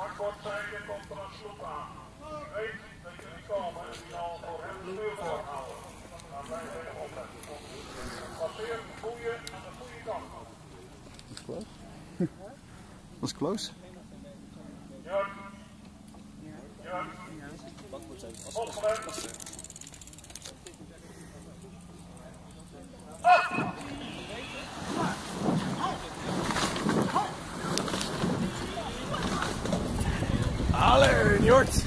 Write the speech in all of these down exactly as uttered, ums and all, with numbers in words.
Maar kortzijde komt er een sloep aan. Weet dat jullie komen en die zal voor hem de deur voorhouden. Dan blijven we hem opletten. Passeer de goede aan de goede kant. Dat is close. Dat is close. Jurk. Jurk. Opgelet. Allee, Njord!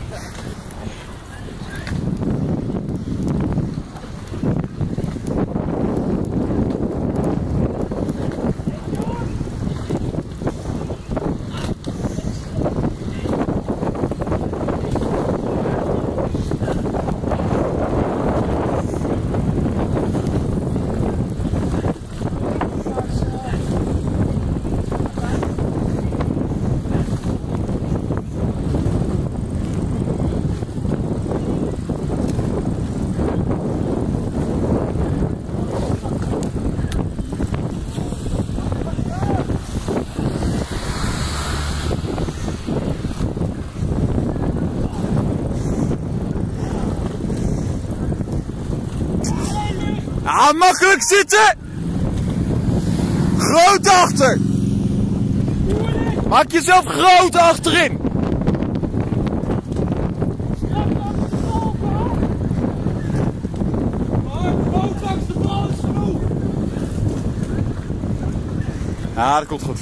Ah, makkelijk zitten! Groot achter! Maak jezelf groot achterin! Ja, dat komt goed.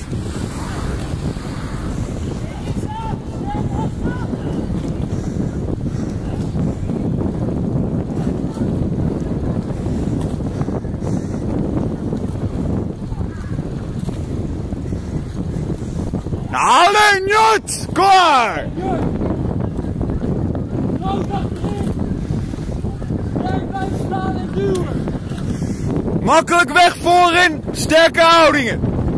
Alleen Jut! Klaar! Makkelijk weg voorin, sterke houdingen.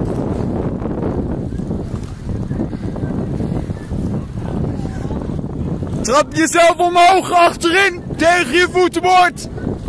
Trap jezelf omhoog achterin, tegen je voetenbord.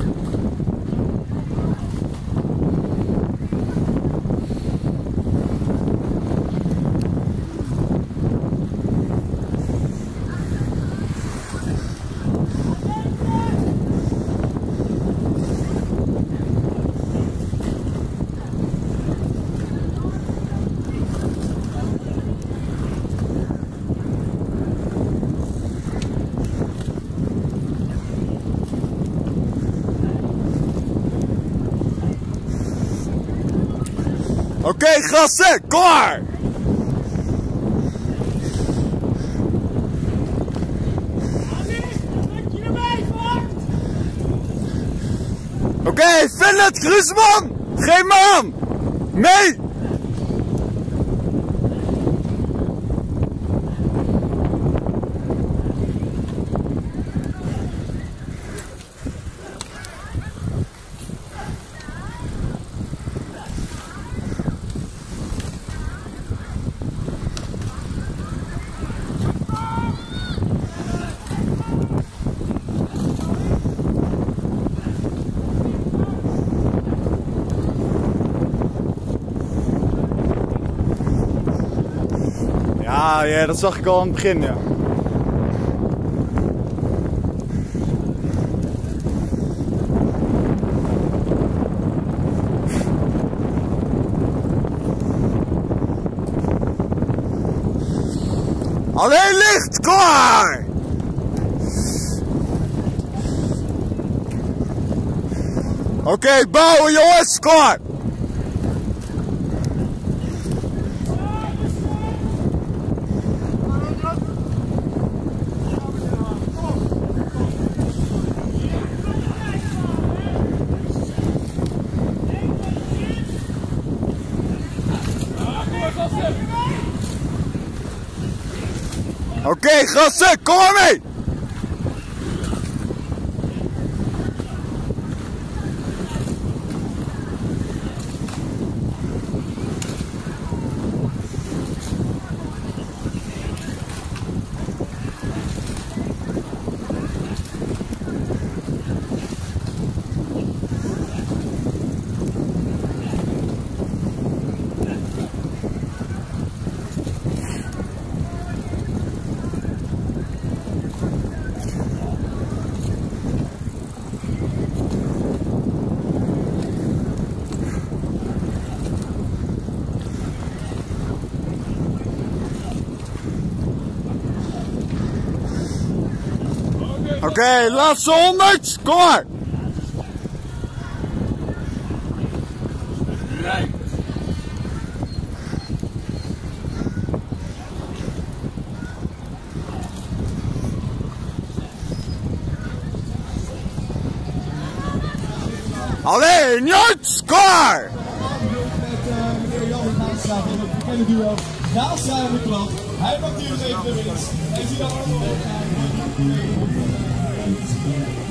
Oké, okay, gasten, klaar! Oké, okay, Finlet, Griezmann! Geef me aan! Mee! Ja, ja, dat zag ik al aan het begin, ja. Alleen licht, klaar! Oké, okay, bouwen jongens, klaar! Oké, okay, gasten, kom maar mee! Oké, okay, laatste honderd. Kom maar. Nee. Alleen, Jut, klaar! Met uh, meneer Jan Maanstra van het bekende duo Maanstra en de Klap. Hij pakt hier even de winst. En zie je allemaal op.